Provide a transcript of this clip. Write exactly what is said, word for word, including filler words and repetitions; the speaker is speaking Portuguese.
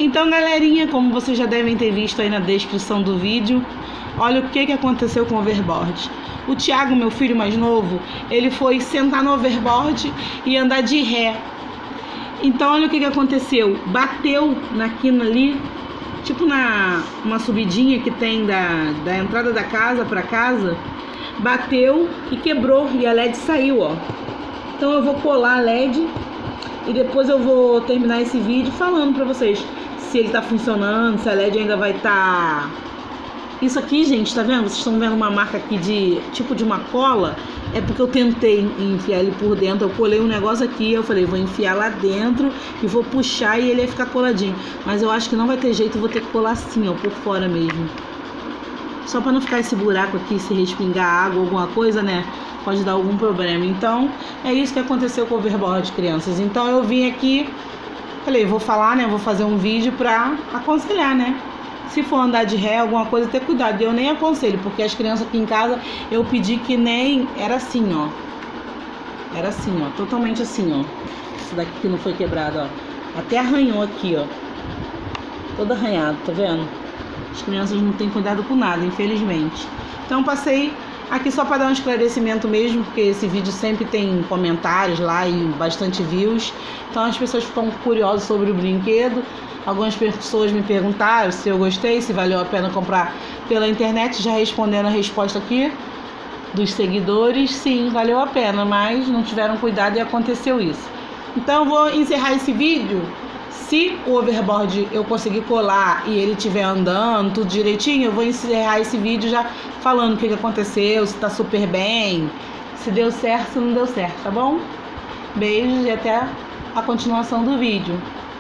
Então, galerinha, como vocês já devem ter visto aí na descrição do vídeo, olha o que, que aconteceu com o overboard. O Thiago, meu filho mais novo, ele foi sentar no overboard e andar de ré. Então, olha o que, que aconteceu. Bateu na quina ali, tipo na uma subidinha que tem da, da entrada da casa para casa. Bateu e quebrou e a L E D saiu, ó. Então eu vou colar a L E D e depois eu vou terminar esse vídeo falando pra vocês se ele tá funcionando, se a L E D ainda vai estar... Tá... Isso aqui, gente, tá vendo? Vocês estão vendo uma marca aqui de tipo de uma cola? É porque eu tentei enfiar ele por dentro. Eu colei um negócio aqui, eu falei, vou enfiar lá dentro e vou puxar e ele vai ficar coladinho. Mas eu acho que não vai ter jeito, eu vou ter que colar assim, ó, por fora mesmo. Só pra não ficar esse buraco aqui, se respingar água, alguma coisa, né? Pode dar algum problema. Então, é isso que aconteceu com o overboard, crianças. Então, eu vim aqui, falei, vou falar, né? Vou fazer um vídeo pra aconselhar, né? Se for andar de ré, alguma coisa, ter cuidado. Eu nem aconselho, porque as crianças aqui em casa, eu pedi que nem... Era assim, ó. Era assim, ó. Totalmente assim, ó. Esse daqui que não foi quebrado, ó. Até arranhou aqui, ó. Todo arranhado, tá vendo? As crianças não têm cuidado com nada, infelizmente. Então, passei aqui só para dar um esclarecimento mesmo, porque esse vídeo sempre tem comentários lá e bastante views. Então, as pessoas ficam curiosas sobre o brinquedo. Algumas pessoas me perguntaram se eu gostei, se valeu a pena comprar pela internet. Já respondendo a resposta aqui dos seguidores, sim, valeu a pena, mas não tiveram cuidado e aconteceu isso. Então eu vou encerrar esse vídeo. Se o overboard eu conseguir colar e ele estiver andando tudo direitinho, eu vou encerrar esse vídeo já falando o que, que aconteceu, se tá super bem, se deu certo, se não deu certo, tá bom? Beijos e até a continuação do vídeo.